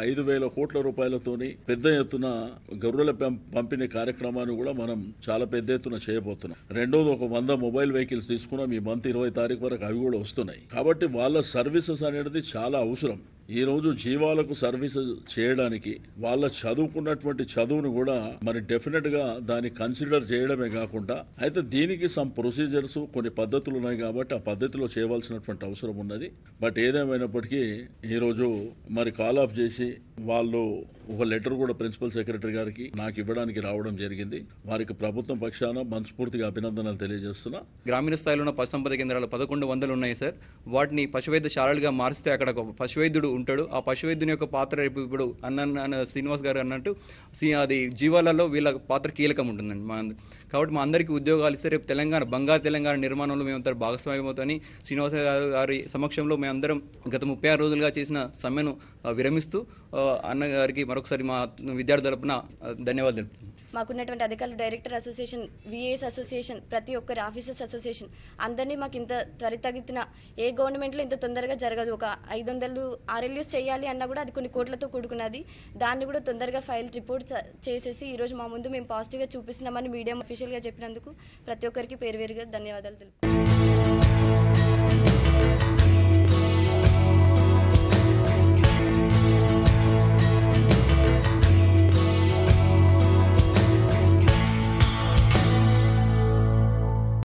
5,000 కోట్ల రూపాయలతోని పెద్ద ఎత్తున గొర్రెల పంపిణీ కార్యక్రమాన్ని కూడా మనం చాలా పెద్ద ఎత్తున చేయబోతున్నాం. రెండోది, ఒక 100 మొబైల్ వెహికల్స్ తీసుకున్నాం. ఈ మంత్ 20 తారీఖు వరకు అవి కూడా వస్తున్నాయి. కాబట్టి వాళ్ళ సర్వీసెస్ అనేది చాలా అవసరం. ఈ రోజు జీవాలకు సర్వీసెస్ చేయడానికి వాళ్ళ చదువుకున్నటువంటి చదువును కూడా మరి డెఫినెట్ గా దాన్ని కన్సిడర్ చేయడమే కాకుండా, అయితే దీనికి సమ్ ప్రొసీజర్స్ కొన్ని పద్ధతులు ఉన్నాయి కాబట్టి ఆ పద్ధతిలో చేయవలసినటువంటి అవసరం ఉన్నది. బట్ ఏదేమైనప్పటికీ ఈ రోజు మరి కాల్ ఆఫ్ చేసి వాళ్ళు ఒక లెటర్ కూడా ప్రిన్సిపల్ సెక్రటరీ గారికి నాకు ఇవ్వడానికి రావడం జరిగింది. వారికి ప్రభుత్వం పక్షాన మనస్ఫూర్తిగా అభినందనలు తెలియజేస్తున్నా. గ్రామీణ స్థాయిలో ఉన్న పశుసంపద కేంద్రాలు 1100 ఉన్నాయి సార్. వాటిని పశువైద్యశాలలుగా మారిస్తే అక్కడ ఒక పశువైద్యుడు ఉంటాడు. ఆ పశువైద్యుని యొక్క పాత్ర ఇప్పుడు అన్న శ్రీనివాస్ గారు అన్నట్టు అది జీవాలలో వీళ్ళ పాత్ర కీలకం ఉంటుందండి. కాబట్టి మా అందరికీ ఉద్యోగాలు ఇస్తే రేపు బంగారు తెలంగాణ నిర్మాణంలో మేమంతా భాగస్వామ్యం అవుతామని శ్రీనివాస్ గారి సమక్షంలో మేమందరం గత 36 రోజులుగా చేసిన సమ్మెను విరమిస్తూ అన్నగారికి మరొకసారి మా విద్యార్థుల తరపున ధన్యవాదాలు. మాకున్నటువంటి అధికారులు, డైరెక్టర్ అసోసియేషన్, విఏఎస్ అసోసియేషన్, ప్రతి ఒక్కరి ఆఫీసర్స్ అసోసియేషన్ అందరినీ మాకు ఇంత త్వరితగతిన ఏ గవర్నమెంట్లో ఇంత తొందరగా జరగదు. ఒక 500 RLUs చేయాలి అన్నా కూడా అది కొన్ని కోట్లతో కూడుకున్నది. దాన్ని కూడా తొందరగా ఫైల్ రిపోర్ట్ చేసేసి ఈరోజు మా ముందు మేము పాజిటివ్గా చూపిస్తున్నామని మీడియా అఫీషియల్గా చెప్పినందుకు ప్రతి ఒక్కరికి పేరు పేరుగా ధన్యవాదాలు తెలుపు.